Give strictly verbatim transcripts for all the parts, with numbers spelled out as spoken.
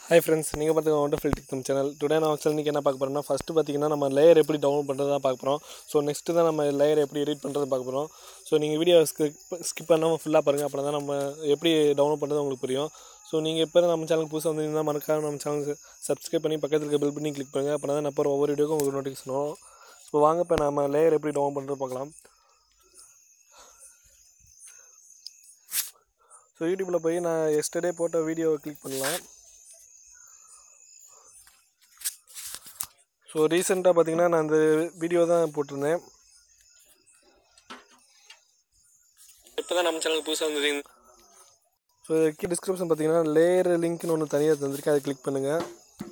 Hi friends, நீங்கள் பார்த்துக்க wonderful Tech channel. Today நான் ஆக்சுவலி இன்றைக்கி என்ன பார்க்க போகிறேன்னா, ஃபஸ்ட்டு பார்த்தீங்கன்னா நம்ம லேயர் எப்படி டவுன்லோட் பண்ணுறது தான் பார்க்க போகிறோம். ஸோ நெக்ஸ்ட்டு தான் நம்ம லேயர் எப்படி எடிட் பண்ணுறது பார்க்க போகிறோம். ஸோ நீங்கள் வீடியோ ஸ்கிப் ஸ்கிப் பண்ணாமல் ஃபுல்லாக பாருங்கள், அப்போ தான் நம்ம எப்படி டவுன்லோட் பண்ணுறது உங்களுக்கு புரியும். ஸோ நீங்கள் இப்போ நம்ம சேனலுக்கு புதுசாக வந்தீங்கன்னா மறக்காம நம்ம சேனலுக்கு சப்ஸ்கிரைப் பண்ணி பக்கத்தில் இருக்க பெல் பண்ணி கிளிக் பண்ணுங்கள், அப்போ தான் நான் போகிற ஒவ்வொரு வீடியோக்கும் உங்களுக்கு நோட்டிஃபிகேஷன் வரும். ஸோ வாங்க இப்போ நம்ம லேயர் எப்படி டவுன்லோட் பண்ணுறது பார்க்கலாம். ஸோ யூடியூப்பில் போய் நான் எஸ்டர்டே போட்ட வீடியோவை கிளிக் பண்ணலாம். ஸோ ரீசெண்டாக பார்த்தீங்கன்னா நான் அந்த வீடியோ தான் போட்டிருந்தேன். இப்போ தான் நம்ம சேனலுக்கு புதுசாக வந்துருக்கீங்க. ஸோ கீழே டிஸ்கிரிப்ஷன் பார்த்தீங்கன்னா லேயர் லிங்க்னு ஒன்று தனியாக தந்திருக்கேன், அதை கிளிக் பண்ணுங்கள்.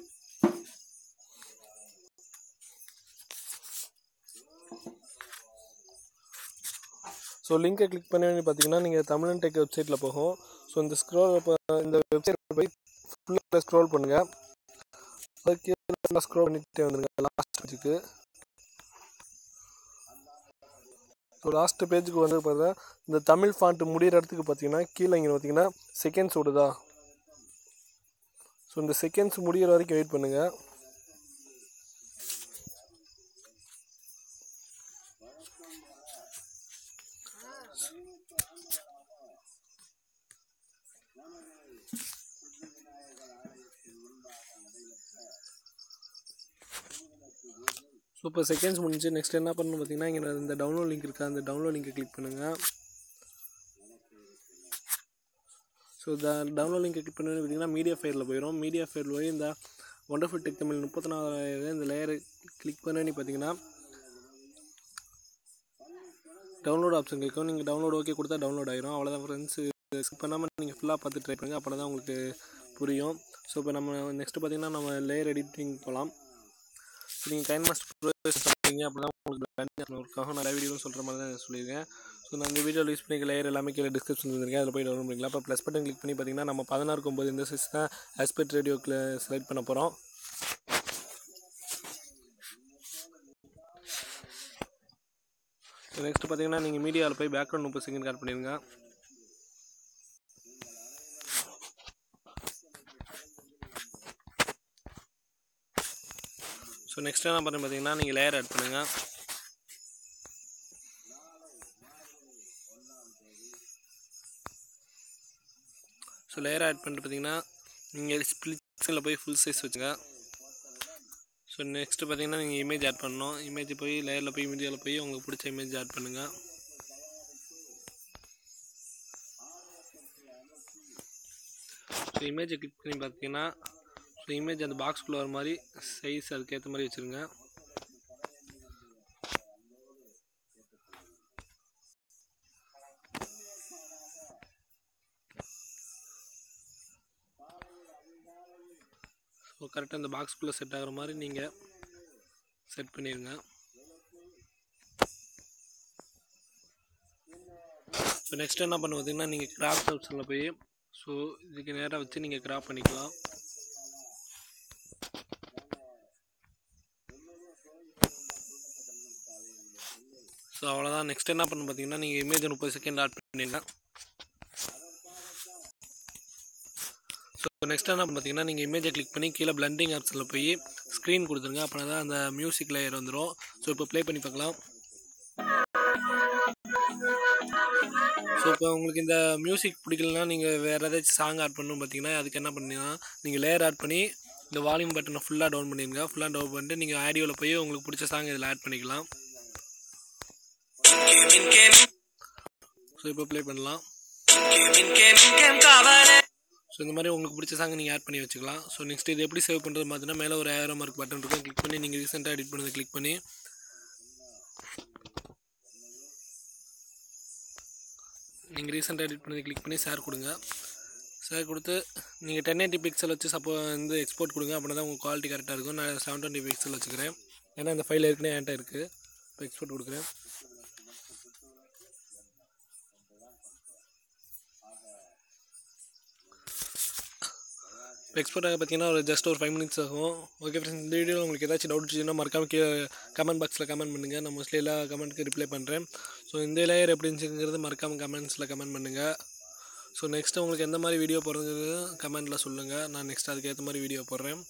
ஸோ லிங்கை கிளிக் பண்ணி பார்த்தீங்கன்னா நீங்கள் தமிழன் டெக் வெப்சைட்டில் போகும். ஸோ இந்த ஸ்க்ரோல் இப்போ இந்த வெப்சைட் போய் ஃபுல்லாக ஸ்க்ரோல் பண்ணுங்கள். அதுக்கு ஸ்க்ரோல் பண்ணிகிட்டே வந்துருங்க லாஸ்ட் பேஜுக்கு. ஸோ லாஸ்ட் பேஜுக்கு வந்து பார்த்தா இந்த தமிழ் ஃபாண்ட் முடிகிற இடத்துக்கு பார்த்தீங்கன்னா கீழே இங்கே பார்த்தீங்கன்னா செகண்ட்ஸ் விடுதா. ஸோ இந்த செகண்ட்ஸ் முடிகிற வரைக்கும் வெயிட் பண்ணுங்கள். சூப்பர் செகண்ட்ஸ் முடிஞ்சு நெக்ஸ்ட் என்ன பண்ணணும் பார்த்தீங்கன்னா இங்கே இந்த டவுன்லோட் லிங்க் இருக்கா, அந்த டவுன்லோட் லிங்கை கிளிக் பண்ணுங்கள். ஸோ இந்த டவுன்லோட் லிங்கை கிளிக் பண்ணி பார்த்தீங்கன்னா மீடியா ஃபைலில் போயிடும். மீடியா ஃபைல் போய் இந்த ஒண்டர்ஃபுல் டெக் தமிழ் முப்பத்தி நாலாயிரம் இந்த லேயரை கிளிக் பண்ணி பார்த்தீங்கன்னா டவுன்லோட் ஆப்ஷன் கேட்கும். நீங்கள் டவுன்லோட் ஓகே கொடுத்தா டவுன்லோட் ஆகிரும். அவ்வளோதான் ஃப்ரெண்ட்ஸ். ஸ்கிப் பண்ணாமல் நீங்கள் ஃபுல்லாக பார்த்து ட்ரை பண்ணுங்கள், அப்போ தான் உங்களுக்கு புரியும். ஸோ இப்போ நம்ம நெக்ஸ்ட்டு பார்த்தீங்கன்னா நம்ம லேயர் எடிட்டிங் போகலாம். ஸோ நீங்கள் கைன்மாஸ்டர் ப்ரோ சொல்கிறீங்க அப்படின்னா உங்களுக்கு ஒர்க்காக நிறைய வீடியோவும் சொல்கிற மாதிரி தான் சொல்லியிருக்கேன். ஸோ நான் இந்த வீடியோவில் யூஸ் பண்ணி லேயர் எல்லாமே கீழே டிஸ்கிரிப்ஷன் வந்துருக்கேன், அதில் போய் டவுன்லோட் பண்ணிக்கலாம். இப்போ ப்ளஸ் பட்டன் கிளிக் பண்ணி பார்த்தீங்கன்னா நம்ம பதினாறு ஒம்பது இந்த சைஸ் தான் ஆஸ்பெக்ட் ரேடியோக்கில் செலக்ட் பண்ண போகிறோம். ஸோ நெக்ஸ்ட்டு பார்த்தீங்கன்னா நீங்கள் மீடியாவில் போய் பேக்ரவுண்ட் முப்பது செகண்ட் ஆட் பண்ணிடுங்க. ஸோ நெக்ஸ்ட் என்ன பண்ணுறது பார்த்தீங்கன்னா நீங்கள் லேயர் ஆட் பண்ணுங்கள். ஸோ லேயர் ஆட் பண்ணிட்டு பார்த்தீங்கன்னா நீங்கள் ஸ்ப்ளிட் ஸ்க்ரீனில் போய் ஃபுல் சைஸ் வச்சுங்க. ஸோ நெக்ஸ்ட்டு பார்த்தீங்கன்னா நீங்கள் இமேஜ் ஆட் பண்ணணும். இமேஜ் போய் லேயரில் போய் மீடியாவில் போய் உங்களுக்கு பிடிச்ச இமேஜ் ஆட் பண்ணுங்கள். ஸோ இமேஜை கிளிக் பண்ணி பார்த்தீங்கன்னா ஸோ இமேஜ் அந்த பாக்ஸ்குள்ளே வர மாதிரி சைஸ் அதுக்கேற்ற மாதிரி வச்சுருங்க. ஸோ கரெக்டாக இந்த பாக்ஸ்குள்ளே செட் ஆகிற மாதிரி நீங்கள் செட் பண்ணிடுங்க. ஸோ நெக்ஸ்ட் என்ன பண்ண பார்த்தீங்கன்னா நீங்கள் கிராப் ஆப்ஷனில் போய் ஸோ இதுக்கு நேராக வச்சு நீங்கள் கிராப் பண்ணிக்கலாம். ஸோ அவ்வளோதான். நெக்ஸ்ட் என்ன பண்ண பார்த்தீங்கன்னா நீங்கள் இமேஜ் முப்பது செகண்ட் ஆட் பண்ணிடுங்க. ஸோ நெக்ஸ்ட் என்ன பண்ண பார்த்தீங்கன்னா நீங்கள் இமேஜை கிளிக் பண்ணி கீழே பிளண்டிங் ஆப்ஷனில் போய் ஸ்க்ரீன் கொடுத்துருங்க, அப்போ தான் அந்த மியூசிக் லேயர் வந்துடும். ஸோ இப்போ ப்ளே பண்ணி பார்க்கலாம். ஸோ இப்போ உங்களுக்கு இந்த மியூசிக் பிடிக்கலனா நீங்கள் வேறு ஏதாச்சும் சாங் ஆட் பண்ணணும் பார்த்தீங்கன்னா அதுக்கு என்ன பண்ணீங்கன்னா நீங்கள் லேயர் ஆட் பண்ணி இந்த வால்யூம் பட்டனை ஃபுல்லாக டவுன் பண்ணிடுங்க. ஃபுல்லாக டவுன் பண்ணிட்டு நீங்கள் ஆடியோவில் போய் உங்களுக்கு பிடிச்ச சாங் இதில் ஆட் பண்ணிக்கலாம். ஸோ இப்போ ப்ளே பண்ணலாம். ஸோ இந்த மாதிரி உங்களுக்கு பிடிச்ச சாங் நீங்கள் ஆட் பண்ணி வச்சுக்கலாம். ஸோ நெக்ஸ்ட் இது எப்படி சேவ் பண்ணுறது பார்த்தீங்கன்னா மேலே ஒரு ஏரோ மார்க் பட்டன் இருக்கும், கிளிக் பண்ணி நீங்கள் ரீசெண்டாக எடிட் பண்ணதை கிளிக் பண்ணி நீங்கள் ரீசெண்டாக எடிட் பண்ணி கிளிக் பண்ணி ஷேர் கொடுங்க. ஷேர் கொடுத்து நீங்கள் டென் எயிட்டி பிக்சல் வச்சு சப்போ வந்து எக்ஸ்போர்ட் கொடுங்க, அப்படின்னா தான் உங்கள் குவாலிட்டி கரெக்டாக இருக்கும். நான் செவன் டுவெண்ட்டி பிக்சல் வச்சுக்கிறேன், ஏன்னா இந்த ஃபைல் ஏற்கனவே என்கிட்ட இருக்குது. இப்போ எக்ஸ்போர்ட் கொடுக்குறேன். எக்ஸ்போர்ட் ஆக பார்த்தீங்கன்னா ஒரு ஜஸ்ட் ஒரு ஃபைவ் மினிட்ஸ் ஆகும். ஓகே ஃப்ரெண்ட்ஸ், இந்த வீடியோ உங்களுக்கு ஏதாச்சும் டவுட் இருந்துச்சுன்னா மறக்காம கீழே கமெண்ட் பாக்ஸில் கமெண்ட் பண்ணுங்கள். நான் மோஸ்ட்லி எல்லா கமெண்ட்டுக்கு ரிப்ளை பண்ணுறேன். ஸோ இந்த லேயர் எப்படி இருந்துச்சுங்கிறது மறக்காமல் கமெண்ட்ஸில் கமெண்ட் பண்ணுங்கள். ஸோ நெக்ஸ்ட்டு உங்களுக்கு எந்த மாதிரி வீடியோ போடுறது கமெண்ட்டில் சொல்லுங்கள், நான் நெக்ஸ்ட் அதுக்கேற்ற மாதிரி வீடியோ போடுறேன்.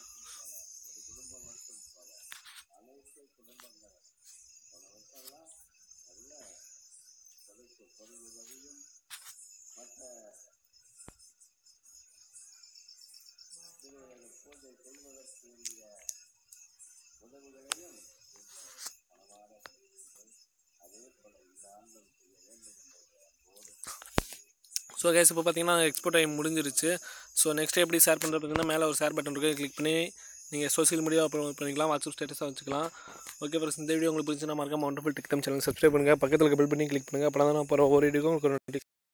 ஸோ கேஸ் இப்போ பார்த்தீங்கன்னா எக்ஸ்போர்ட் டைம் முடிஞ்சிருச்சு. ஸோ நெக்ஸ்ட் எப்படி ஷேர் பண்ணுறது பார்த்தீங்கன்னா மேலே ஒரு ஷேர் பட்டன் இருக்குது, கிளிக் பண்ணி நீங்கள் சோஷியல் மீடியா அப்லோட் பண்ணிக்கலாம், வாட்ஸ்அப் ஸ்டேட்டஸாக வச்சுக்கலாம். ஓகே ஃப்ரெண்ட்ஸ், இந்த வீடியோ உங்களுக்கு பிடிச்சுன்னா மறக்காம wonderful tech Tamil channel subscribe பண்ணுங்கள், பக்கத்தில் பெல் பண்ணி கிளிக் பண்ணுங்கள். அப்போ தான் நான் போகிற ஒரு வீடியோ உங்களுக்கு